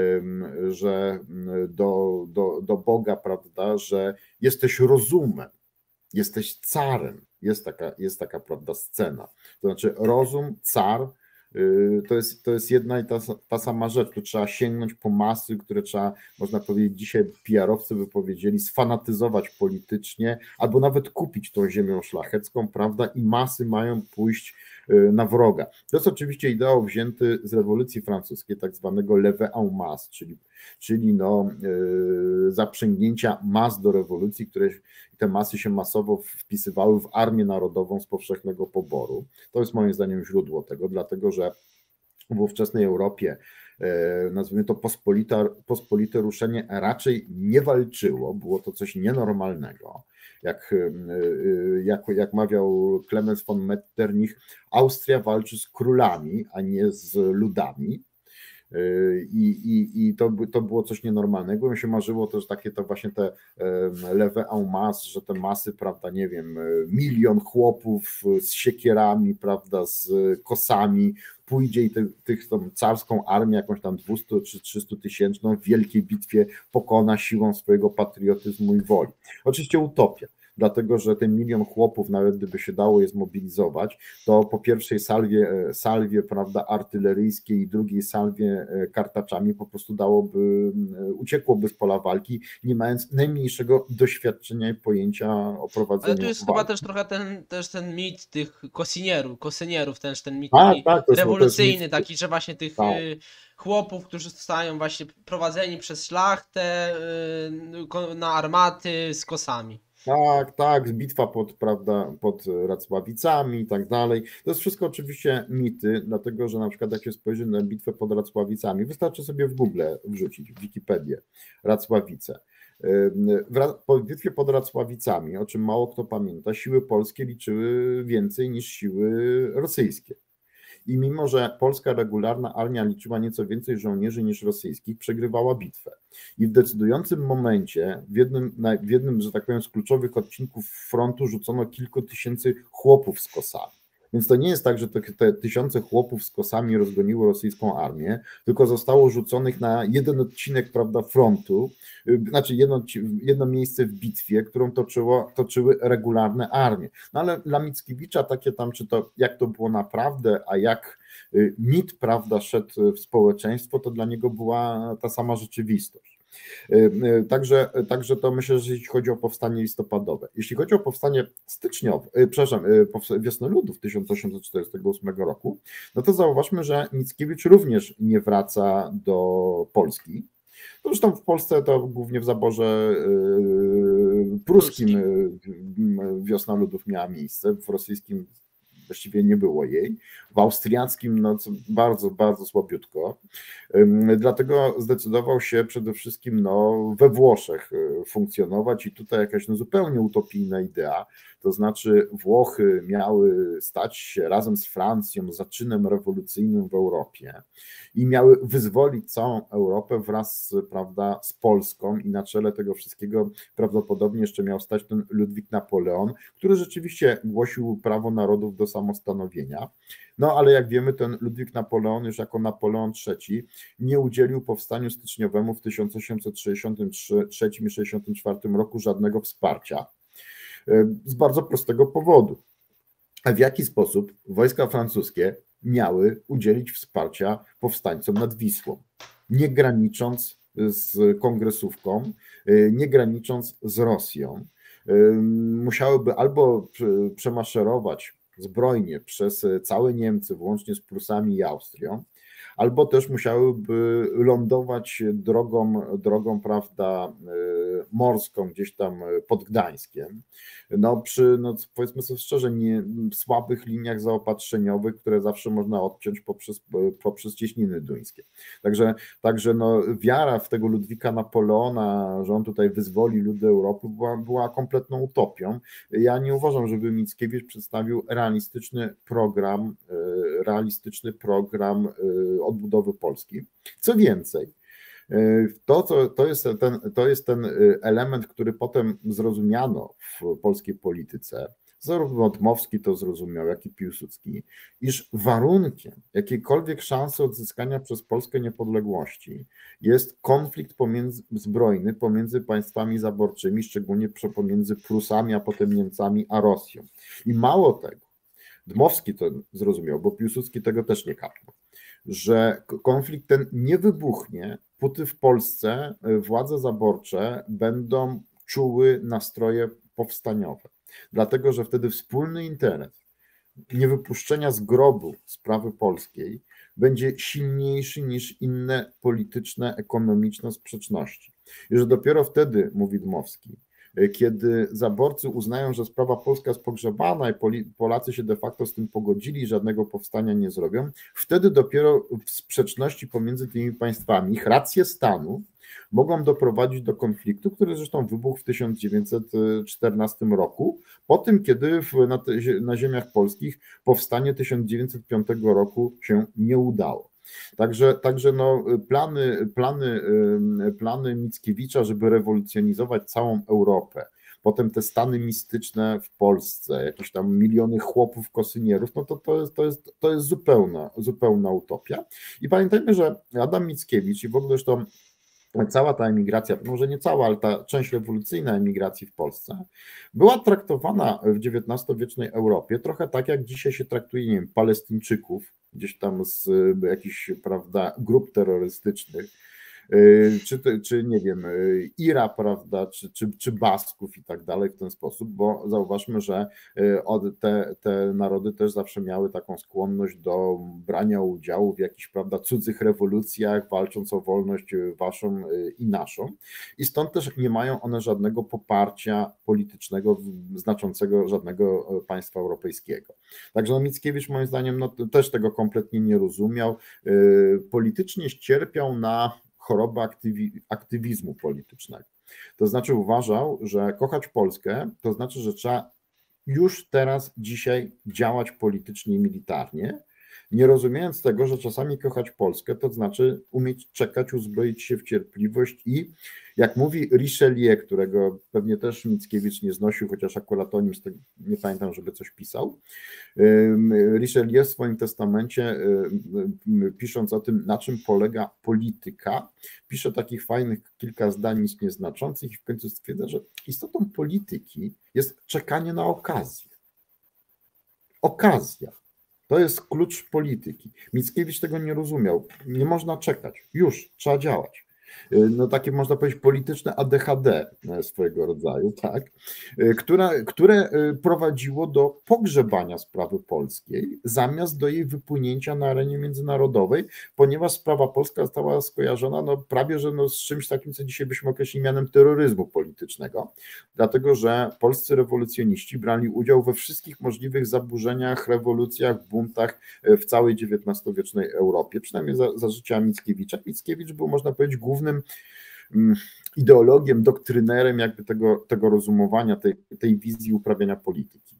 że do, do, do Boga, prawda, że jesteś rozumem, jesteś carem. Jest taka, jest taka, prawda, scena. To znaczy rozum, car, To jest, to jest jedna i ta, ta sama rzecz, tu trzeba sięgnąć po masy, które trzeba, można powiedzieć, dzisiaj P R-owcy by powiedzieli, sfanatyzować politycznie, albo nawet kupić tą ziemią szlachecką, prawda, i masy mają pójść na wroga. To jest oczywiście ideał wzięty z rewolucji francuskiej, tak zwanego levée en masse, czyli, czyli no, yy, zaprzęgnięcia mas do rewolucji, które te masy się masowo wpisywały w Armię Narodową z powszechnego poboru. To jest moim zdaniem źródło tego, dlatego że w ówczesnej Europie, nazwijmy to pospolite, pospolite ruszenie, raczej nie walczyło, było to coś nienormalnego. Jak, jak, jak mawiał Clemens von Metternich, Austria walczy z królami, a nie z ludami. I, i, i to, to było coś nienormalnego. Mi się marzyło też takie to właśnie te levée en masse, że te masy, prawda, nie wiem, milion chłopów z siekierami, prawda, z kosami pójdzie i tych, tych tą carską armię, jakąś tam dwieście czy trzysta tysięczną w wielkiej bitwie pokona siłą swojego patriotyzmu i woli. Oczywiście utopia. Dlatego, że ten milion chłopów, nawet gdyby się dało je zmobilizować, to po pierwszej salwie, salwie prawda, artyleryjskiej i drugiej salwie kartaczami po prostu dałoby, uciekłoby z pola walki, nie mając najmniejszego doświadczenia i pojęcia o prowadzeniu Ale tu jest walki. chyba też trochę ten, też ten mit tych kosynierów, kosynierów też ten mit Tak, taki tak, to jest- to jest rewolucyjny, mit- taki, że właśnie tych Tak. y, chłopów, którzy zostają właśnie prowadzeni przez szlachtę y, ko- na armaty z kosami. Tak, tak, bitwa pod, prawda, pod Racławicami i tak dalej. To jest wszystko oczywiście mity, dlatego że na przykład jak się spojrzy na bitwę pod Racławicami, wystarczy sobie w Google wrzucić, w Wikipedię, Racławice. W Ra- Po bitwie pod Racławicami, o czym mało kto pamięta, siły polskie liczyły więcej niż siły rosyjskie. I mimo, że polska regularna armia liczyła nieco więcej żołnierzy niż rosyjskich, przegrywała bitwę. I w decydującym momencie, w jednym, na- w jednym, że tak powiem, z kluczowych odcinków frontu rzucono kilku tysięcy chłopów z kosami. Więc to nie jest tak, że te, te tysiące chłopów z kosami rozgoniły rosyjską armię, tylko zostało rzuconych na jeden odcinek, prawda, frontu, y, znaczy jedno, odci- jedno miejsce w bitwie, którą toczyło, toczyły regularne armie. No ale dla Mickiewicza takie tam, czy to jak to było naprawdę, a jak y, mit, prawda, szedł w społeczeństwo, to dla niego była ta sama rzeczywistość. Y, y, Także, także to myślę, że jeśli chodzi o powstanie listopadowe. Jeśli chodzi o powstanie styczniowe, y, przepraszam, y, powsta- wiosnoludów tysiąc osiemset czterdziestego ósmego roku, no to zauważmy, że Mickiewicz również nie wraca do Polski. No zresztą w Polsce to głównie w zaborze y, pruskim y, y, wiosna ludów miała miejsce, w rosyjskim właściwie nie było jej, w austriackim no, co bardzo, bardzo słabiutko. Ym, Dlatego zdecydował się przede wszystkim no, we Włoszech y, funkcjonować i tutaj jakaś no, zupełnie utopijna idea, to znaczy Włochy miały stać się razem z Francją zaczynem rewolucyjnym w Europie i miały wyzwolić całą Europę wraz, prawda, z Polską i na czele tego wszystkiego prawdopodobnie jeszcze miał stać ten Ludwik Napoleon, który rzeczywiście głosił prawo narodów do samostanowienia. No ale jak wiemy, ten Ludwik Napoleon już jako Napoleon trzeci nie udzielił powstaniu styczniowemu w tysiąc osiemset sześćdziesiątym trzecim i sześćdziesiątym czwartym roku żadnego wsparcia. Z bardzo prostego powodu. A w jaki sposób wojska francuskie miały udzielić wsparcia powstańcom nad Wisłą? Nie granicząc z kongresówką, nie granicząc z Rosją. Musiałyby albo przemaszerować zbrojnie przez całe Niemcy, włącznie z Prusami i Austrią, albo też musiałyby lądować drogą, drogą prawda, morską gdzieś tam pod Gdańskiem, no przy, no powiedzmy sobie szczerze, nie, słabych liniach zaopatrzeniowych, które zawsze można odciąć poprzez, poprzez cieśniny duńskie. Także, także no, wiara w tego Ludwika Napoleona, że on tutaj wyzwoli ludy Europy, była, była kompletną utopią. Ja nie uważam, żeby Mickiewicz przedstawił realistyczny program, realistyczny program odbudowy Polski. Co więcej, to, to, to, jest ten, to jest ten element, który potem zrozumiano w polskiej polityce, zarówno Dmowski to zrozumiał, jak i Piłsudski, iż warunkiem jakiejkolwiek szansy odzyskania przez Polskę niepodległości jest konflikt pomiędzy, zbrojny pomiędzy państwami zaborczymi, szczególnie pomiędzy Prusami, a potem Niemcami, a Rosją. I mało tego, Dmowski to zrozumiał, bo Piłsudski tego też nie kapnął, że konflikt ten nie wybuchnie, póty w Polsce władze zaborcze będą czuły nastroje powstaniowe, dlatego że wtedy wspólny interes niewypuszczenia z grobu sprawy polskiej będzie silniejszy niż inne polityczne, ekonomiczne sprzeczności. I że dopiero wtedy, mówi Dmowski, kiedy zaborcy uznają, że sprawa polska jest pogrzebana i Polacy się de facto z tym pogodzili, żadnego powstania nie zrobią, wtedy dopiero sprzeczności pomiędzy tymi państwami, ich racje stanu mogą doprowadzić do konfliktu, który zresztą wybuchł w tysiąc dziewięćset czternastym roku, po tym, kiedy w, na, te, na ziemiach polskich powstanie tysiąc dziewięćset piątego roku się nie udało. Także, także no, plany, plany, plany Mickiewicza, żeby rewolucjonizować całą Europę, potem te stany mistyczne w Polsce, jakieś tam miliony chłopów, kosynierów, no to, to, jest, to, jest, to jest zupełna, zupełna utopia. I pamiętajmy, że Adam Mickiewicz i w ogóle zresztą cała ta emigracja, może nie cała, ale ta część rewolucyjna emigracji w Polsce była traktowana w dziewiętnastowiecznej Europie trochę tak, jak dzisiaj się traktuje, nie wiem, Palestyńczyków, gdzieś tam z jakichś, prawda, grup terrorystycznych, czy, czy nie wiem, Ira, prawda, czy, czy, czy Basków i tak dalej w ten sposób, bo zauważmy, że te, te narody też zawsze miały taką skłonność do brania udziału w jakichś, prawda, cudzych rewolucjach, walcząc o wolność waszą i naszą, i stąd też nie mają one żadnego poparcia politycznego znaczącego żadnego państwa europejskiego. Także no, Mickiewicz moim zdaniem no, też tego kompletnie nie rozumiał, politycznie ścierpiał na chorobę aktywizmu politycznego. To znaczy uważał, że kochać Polskę to znaczy, że trzeba już teraz, dzisiaj działać politycznie i militarnie, nie rozumiejąc tego, że czasami kochać Polskę to znaczy umieć czekać, uzbroić się w cierpliwość i, jak mówi Richelieu, którego pewnie też Mickiewicz nie znosił, chociaż akurat o nim nie pamiętam, żeby coś pisał, Richelieu w swoim testamencie, pisząc o tym, na czym polega polityka, pisze takich fajnych kilka zdań, nic nieznaczących, i w końcu stwierdza, że istotą polityki jest czekanie na okazję. Okazja. To jest klucz polityki. Mickiewicz tego nie rozumiał. Nie można czekać. Już trzeba działać. No takie, można powiedzieć, polityczne A D H D swojego rodzaju, tak, które, które prowadziło do pogrzebania sprawy polskiej zamiast do jej wypłynięcia na arenie międzynarodowej, ponieważ sprawa polska została skojarzona no, prawie że no, z czymś takim, co dzisiaj byśmy określili mianem terroryzmu politycznego, dlatego że polscy rewolucjoniści brali udział we wszystkich możliwych zaburzeniach, rewolucjach, buntach w całej dziewiętnastowiecznej Europie, przynajmniej za, za życia Mickiewicza. Mickiewicz był, można powiedzieć, głównym ideologiem, doktrynerem jakby tego, tego rozumowania, tej, tej wizji uprawiania polityki.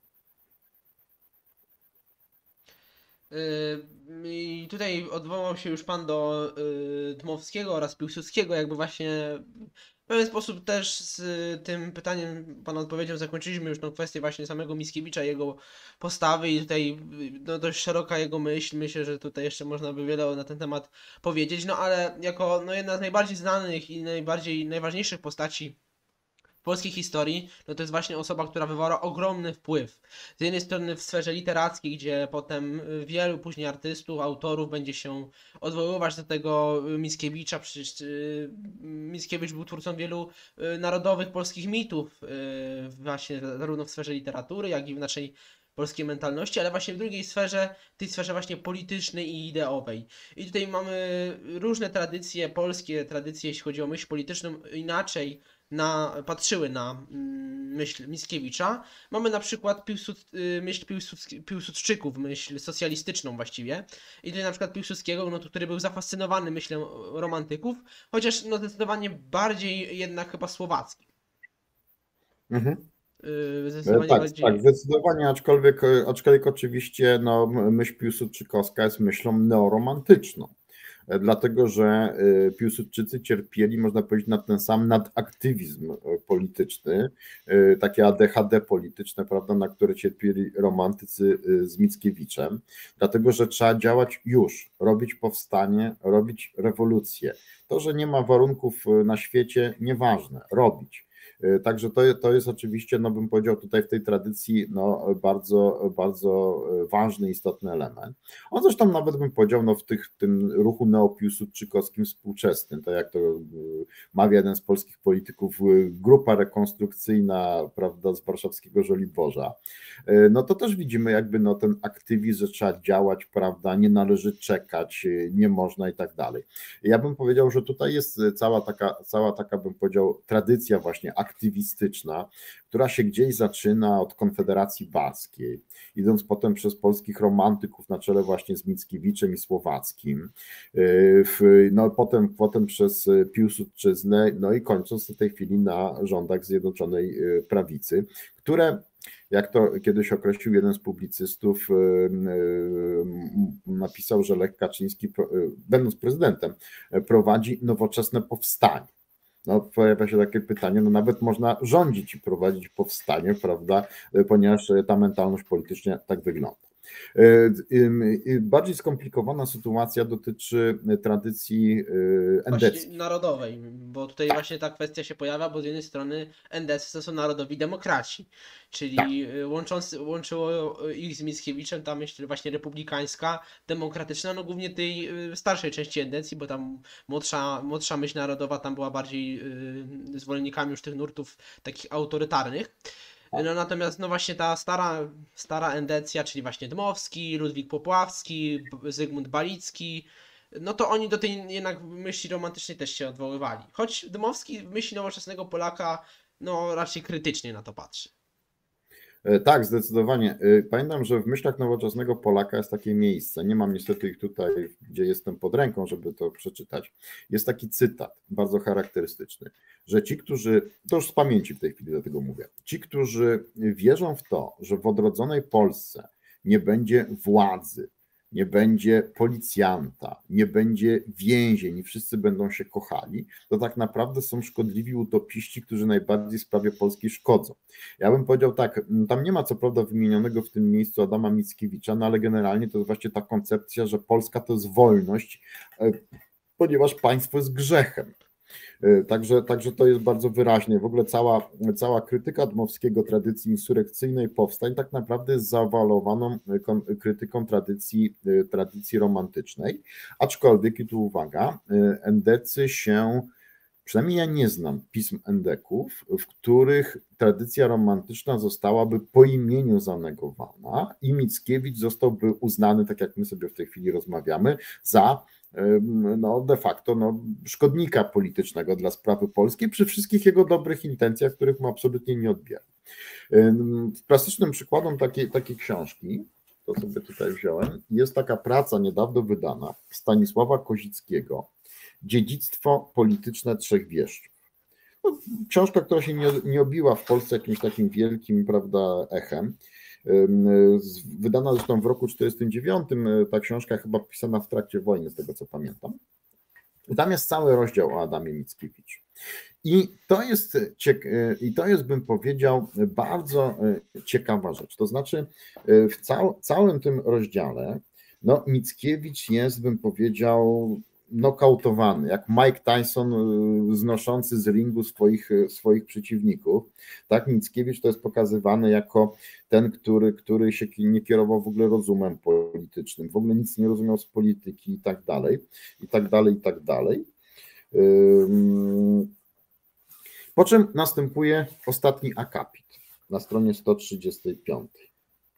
I tutaj odwołał się już pan do Dmowskiego oraz Piłsudskiego, jakby właśnie w pewien sposób też z tym pytaniem pana odpowiedzią zakończyliśmy już tą kwestię właśnie samego Mickiewicza, jego postawy i tutaj no, dość szeroka jego myśl. Myślę, że tutaj jeszcze można by wiele na ten temat powiedzieć, no ale jako no, jedna z najbardziej znanych i najbardziej najważniejszych postaci w polskiej historii, no to jest właśnie osoba, która wywarła ogromny wpływ. Z jednej strony w sferze literackiej, gdzie potem wielu później artystów, autorów będzie się odwoływać do tego Mickiewicza. Przecież Mickiewicz był twórcą wielu narodowych polskich mitów, właśnie zarówno w sferze literatury, jak i w naszej polskiej mentalności, ale właśnie w drugiej sferze, tej sferze właśnie politycznej i ideowej. I tutaj mamy różne tradycje, polskie tradycje, jeśli chodzi o myśl polityczną, inaczej na, patrzyły na myśl Mickiewicza. Mamy na przykład Piłsud, myśl Piłsud, Piłsudczyków, myśl socjalistyczną właściwie. I tutaj na przykład Piłsudskiego, no, który był zafascynowany myślą romantyków, chociaż no, zdecydowanie bardziej jednak chyba słowacki. Mhm. Zdecydowanie tak, bardziej... tak, zdecydowanie, aczkolwiek, aczkolwiek oczywiście no, myśl piłsudczykowska jest myślą neoromantyczną. Dlatego, że Piłsudczycy cierpieli, można powiedzieć, na ten sam nadaktywizm polityczny, takie A D H D polityczne, prawda, na które cierpieli romantycy z Mickiewiczem, dlatego, że trzeba działać już, robić powstanie, robić rewolucję. To, że nie ma warunków na świecie, nieważne, robić. Także to, to jest oczywiście, no bym powiedział tutaj w tej tradycji, no bardzo, bardzo ważny, istotny element. On zresztą nawet bym powiedział, no w tych, w tym ruchu neopiłsudczykowskim współczesnym, to jak to mawia jeden z polskich polityków, grupa rekonstrukcyjna, prawda, z warszawskiego Żoliborza, no to też widzimy jakby no ten aktywizm, że trzeba działać, prawda, nie należy czekać, nie można i tak dalej. Ja bym powiedział, że tutaj jest cała taka, cała taka bym powiedział tradycja właśnie aktywistyczna, która się gdzieś zaczyna od Konfederacji Barskiej, idąc potem przez polskich romantyków na czele właśnie z Mickiewiczem i Słowackim, no potem, potem przez Piłsudczyznę, no i kończąc w tej chwili na rządach Zjednoczonej Prawicy, które, jak to kiedyś określił jeden z publicystów, napisał, że Lech Kaczyński, będąc prezydentem, prowadzi nowoczesne powstanie. No, pojawia się takie pytanie, no nawet można rządzić i prowadzić powstanie, prawda, ponieważ ta mentalność politycznie tak wygląda. Bardziej skomplikowana sytuacja dotyczy tradycji endeckich. Właśnie narodowej, bo tutaj właśnie ta kwestia się pojawia, bo z jednej strony endecy to są narodowi demokraci, czyli łączący, łączyło ich z Mickiewiczem ta myśl właśnie republikańska, demokratyczna, no głównie tej starszej części endecji, bo tam młodsza, młodsza myśl narodowa tam była bardziej zwolennikami już tych nurtów takich autorytarnych. No natomiast no właśnie ta stara, stara endecja, czyli właśnie Dmowski, Ludwik Popławski, Zygmunt Balicki, no to oni do tej jednak myśli romantycznej też się odwoływali. Choć Dmowski w myśli nowoczesnego Polaka no raczej krytycznie na to patrzy. Tak, zdecydowanie. Pamiętam, że w myślach nowoczesnego Polaka jest takie miejsce, nie mam niestety ich tutaj, gdzie jestem pod ręką, żeby to przeczytać. Jest taki cytat, bardzo charakterystyczny, że ci, którzy, to już z pamięci w tej chwili do tego mówię, ci, którzy wierzą w to, że w odrodzonej Polsce nie będzie władzy, nie będzie policjanta, nie będzie więzień i wszyscy będą się kochali, to tak naprawdę są szkodliwi utopiści, którzy najbardziej sprawie polskiej szkodzą. Ja bym powiedział tak, tam nie ma co prawda wymienionego w tym miejscu Adama Mickiewicza, no ale generalnie to jest właśnie ta koncepcja, że Polska to jest wolność, ponieważ państwo jest grzechem. Także, także to jest bardzo wyraźne. W ogóle cała, cała krytyka Dmowskiego tradycji insurekcyjnej powstań tak naprawdę jest zawalowaną krytyką tradycji, tradycji romantycznej, aczkolwiek, i tu uwaga, endecy się, przynajmniej ja nie znam pism endeków, w których tradycja romantyczna zostałaby po imieniu zanegowana i Mickiewicz zostałby uznany, tak jak my sobie w tej chwili rozmawiamy, za no de facto no, szkodnika politycznego dla sprawy polskiej przy wszystkich jego dobrych intencjach, których mu absolutnie nie odbieram. Klasycznym przykładem takiej, takiej książki, to sobie tutaj wziąłem, jest taka praca niedawno wydana Stanisława Kozickiego, Dziedzictwo polityczne trzech wieszczów. No, książka, która się nie, nie obiła w Polsce jakimś takim wielkim, prawda, echem. Wydana zresztą w roku czterdziestym dziewiątym, ta książka chyba pisana w trakcie wojny, z tego co pamiętam. I tam jest cały rozdział o Adamie Mickiewiczu. I to jest, i to jest, bym powiedział, bardzo ciekawa rzecz. To znaczy w cał, całym tym rozdziale no, Mickiewicz jest, bym powiedział, nokautowany, jak Mike Tyson znoszący z ringu swoich, swoich przeciwników. Tak, Mickiewicz to jest pokazywany jako ten, który, który się nie kierował w ogóle rozumem politycznym, w ogóle nic nie rozumiał z polityki i tak dalej, i tak dalej, i tak dalej. Po czym następuje ostatni akapit na stronie sto trzydziestej piątej.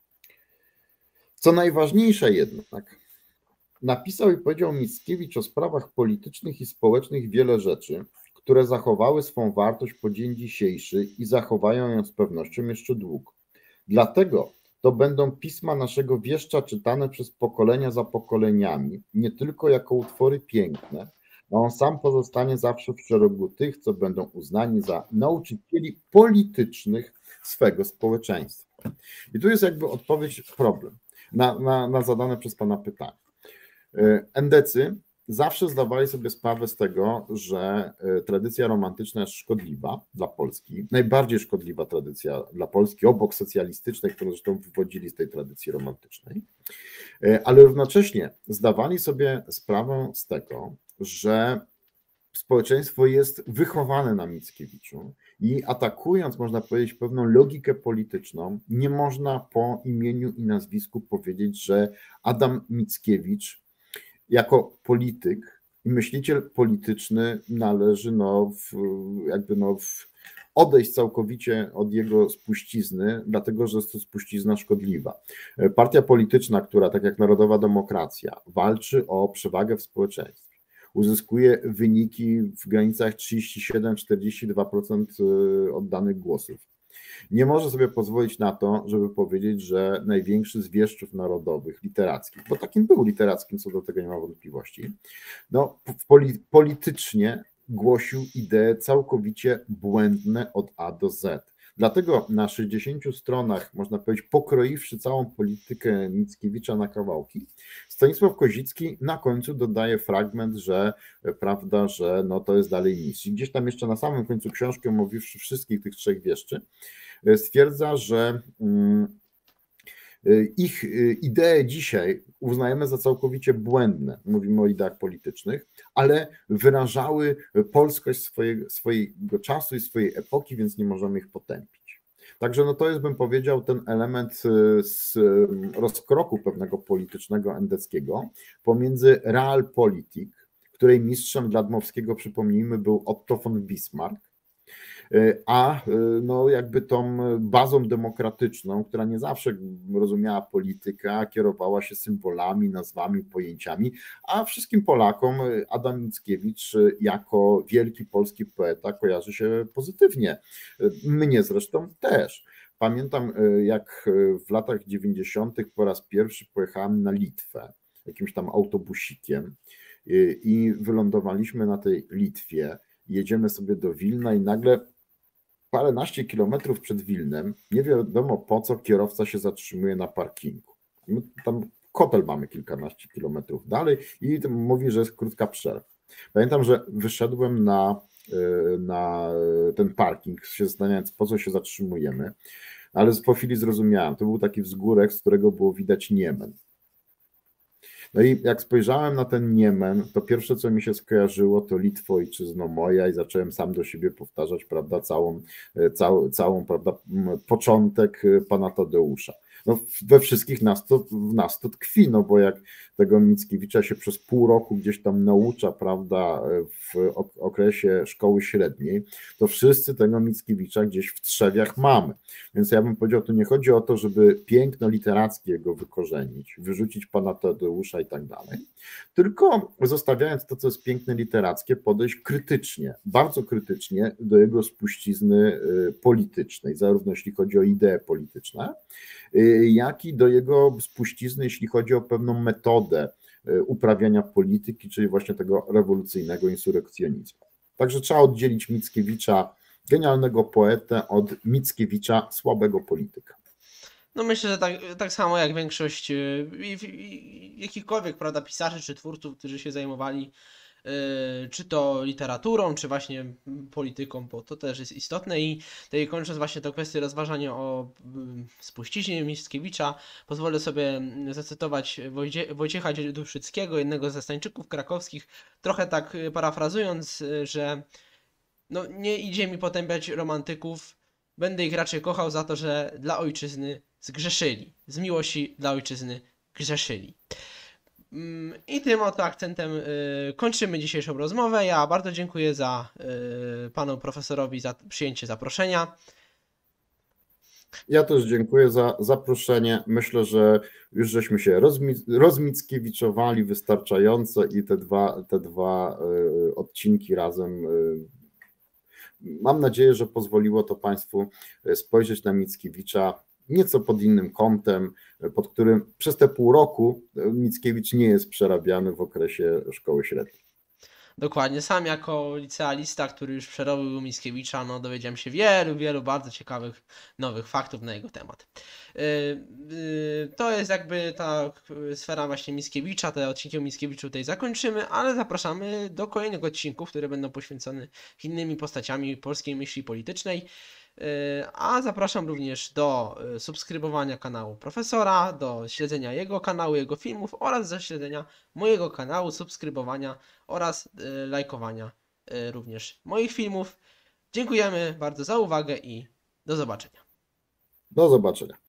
Co najważniejsze jednak, napisał i powiedział Mickiewicz o sprawach politycznych i społecznych wiele rzeczy, które zachowały swą wartość po dzień dzisiejszy i zachowają ją z pewnością jeszcze długo. Dlatego to będą pisma naszego wieszcza czytane przez pokolenia za pokoleniami, nie tylko jako utwory piękne, a on sam pozostanie zawsze w szeregu tych, co będą uznani za nauczycieli politycznych swego społeczeństwa. I tu jest jakby odpowiedź, problem na, na, na zadane przez Pana pytanie. Endecy zawsze zdawali sobie sprawę z tego, że tradycja romantyczna jest szkodliwa dla Polski, najbardziej szkodliwa tradycja dla Polski, obok socjalistycznej, które zresztą wywodzili z tej tradycji romantycznej, ale równocześnie zdawali sobie sprawę z tego, że społeczeństwo jest wychowane na Mickiewiczu i atakując, można powiedzieć, pewną logikę polityczną, nie można po imieniu i nazwisku powiedzieć, że Adam Mickiewicz jako polityk i myśliciel polityczny należy no, w, jakby no, w odejść całkowicie od jego spuścizny, dlatego że jest to spuścizna szkodliwa. Partia polityczna, która tak jak Narodowa Demokracja walczy o przewagę w społeczeństwie, uzyskuje wyniki w granicach trzydzieści siedem do czterdziestu dwóch procent oddanych głosów, nie może sobie pozwolić na to, żeby powiedzieć, że największy z wieszczów narodowych, literackich, bo takim był literackim, co do tego nie ma wątpliwości, no, politycznie głosił idee całkowicie błędne od A do Z. Dlatego na sześćdziesięciu stronach, można powiedzieć, pokroiwszy całą politykę Mickiewicza na kawałki, Stanisław Kozicki na końcu dodaje fragment, że prawda, że no to jest dalej mistrz. I gdzieś tam jeszcze na samym końcu książki, omówiwszy wszystkich tych trzech wieszczy, stwierdza, że ich idee dzisiaj uznajemy za całkowicie błędne, mówimy o ideach politycznych, ale wyrażały polskość swojego, swojego czasu i swojej epoki, więc nie możemy ich potępić. Także no to jest, bym powiedział, ten element z rozkroku pewnego politycznego endeckiego pomiędzy Realpolitik, której mistrzem dla Dmowskiego, przypomnijmy, był Otto von Bismarck, a no jakby tą bazą demokratyczną, która nie zawsze rozumiała politykę, a kierowała się symbolami, nazwami, pojęciami, a wszystkim Polakom Adam Mickiewicz jako wielki polski poeta kojarzy się pozytywnie. Mnie zresztą też. Pamiętam, jak w latach dziewięćdziesiątych po raz pierwszy pojechałem na Litwę jakimś tam autobusikiem i wylądowaliśmy na tej Litwie, jedziemy sobie do Wilna i nagle paręnaście kilometrów przed Wilnem, nie wiadomo po co, kierowca się zatrzymuje na parkingu. My tam kotel mamy kilkanaście kilometrów dalej i mówi, że jest krótka przerwa. Pamiętam, że wyszedłem na, na ten parking, się zastanawiając, po co się zatrzymujemy, ale po chwili zrozumiałem, to był taki wzgórek, z którego było widać Niemen. No i jak spojrzałem na ten Niemen, to pierwsze, co mi się skojarzyło, to Litwo, ojczyzno moja, i zacząłem sam do siebie powtarzać, prawda, całą, całą, całą prawda, początek pana Tadeusza. No, we wszystkich nas to, w nas to tkwi, no bo jak tego Mickiewicza się przez pół roku gdzieś tam naucza, prawda, w okresie szkoły średniej, to wszyscy tego Mickiewicza gdzieś w trzewiach mamy. Więc ja bym powiedział, tu nie chodzi o to, żeby piękno literackie go wykorzenić, wyrzucić pana Tadeusza i tak dalej, tylko zostawiając to, co jest piękne literackie, podejść krytycznie, bardzo krytycznie do jego spuścizny politycznej, zarówno jeśli chodzi o idee polityczne, jak i do jego spuścizny, jeśli chodzi o pewną metodę uprawiania polityki, czyli właśnie tego rewolucyjnego insurekcjonizmu. Także trzeba oddzielić Mickiewicza, genialnego poetę, od Mickiewicza, słabego polityka. No myślę, że tak, tak samo jak większość y, i- i- jakichkolwiek, prawda, pisarzy czy twórców, którzy się zajmowali y, czy to literaturą, czy właśnie mm, polityką, bo to też jest istotne. I tutaj kończąc właśnie tę kwestię rozważania o mm, spuściźnie Mickiewicza, pozwolę sobie mm, zacytować Wojcie, Wojciecha Duszyckiego, jednego ze stańczyków krakowskich, trochę tak y, parafrazując, y, że no nie idzie mi potępiać romantyków, będę ich raczej kochał za to, że dla ojczyzny zgrzeszyli. Z miłości dla ojczyzny grzeszyli. Mm, I tym oto akcentem y, kończymy dzisiejszą rozmowę. Ja bardzo dziękuję za y, panu profesorowi za przyjęcie zaproszenia. Ja też dziękuję za zaproszenie. Myślę, że już żeśmy się rozmi- rozmickiewiczowali wystarczająco i te dwa, te dwa y, odcinki razem, y, mam nadzieję, że pozwoliło to Państwu spojrzeć na Mickiewicza nieco pod innym kątem, pod którym przez te pół roku Mickiewicz nie jest przerabiany w okresie szkoły średniej. Dokładnie, sam jako licealista, który już przerobił Mickiewicza, no dowiedziałem się wielu, wielu bardzo ciekawych nowych faktów na jego temat. Yy, yy, to jest jakby ta sfera właśnie Mickiewicza, te odcinki o Mickiewiczu tutaj zakończymy, ale zapraszamy do kolejnych odcinków, które będą poświęcone innymi postaciami polskiej myśli politycznej. A zapraszam również do subskrybowania kanału profesora, do śledzenia jego kanału, jego filmów oraz do śledzenia mojego kanału, subskrybowania oraz lajkowania y, również moich filmów. Dziękujemy bardzo za uwagę i do zobaczenia. Do zobaczenia.